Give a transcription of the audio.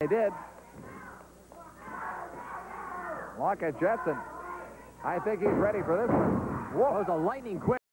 They did. Look at Jetson. I think he's ready for this one. Whoa. That was a lightning quick.